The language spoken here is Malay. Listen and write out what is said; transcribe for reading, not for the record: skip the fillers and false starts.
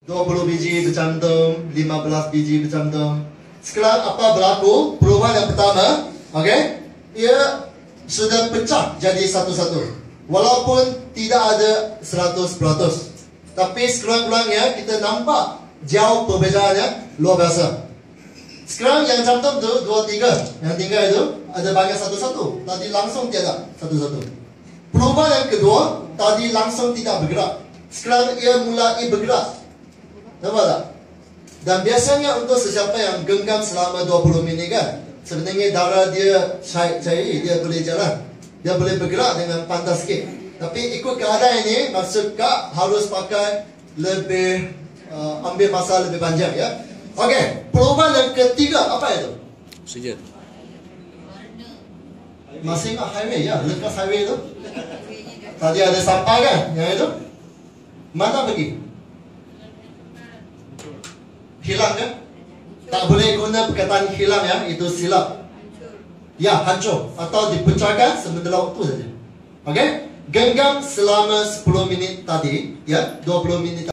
20 biji bercantum, 15 biji bercantum. Sekarang apa berlaku? Perubahan yang pertama, okey, ia sudah pecah jadi satu-satu. Walaupun tidak ada 100%, tapi sekurang-kurangnya kita nampak jauh perbezaannya luar biasa. Sekarang yang cantum tu 2, 3, yang tinggal itu ada banyak satu-satu. Tadi langsung tiada satu-satu. Perubahan yang kedua, tadi langsung tidak bergerak. Sekarang ia mulai bergerak. Nampak tak? Dan biasanya untuk sesiapa yang genggam selama 20 minit kan, sebenarnya darah dia cair, dia boleh jalan, dia boleh bergerak dengan pantas sikit. Tapi ikut keadaan ini, maksud Kak harus pakai lebih ambil masa lebih panjang ya. Okey, perubahan yang ketiga apa itu? Oksigen. Masih ingat highway ya, lepas highway itu. Tadi ada sampah kan, yang itu mana pergi? Hilang kan? Tak boleh guna perkataan hilang ya, itu silap. Ya, hancur atau dipecahkan sementara waktu saja. Okey? Genggam selama 10 minit tadi, ya, 20 minit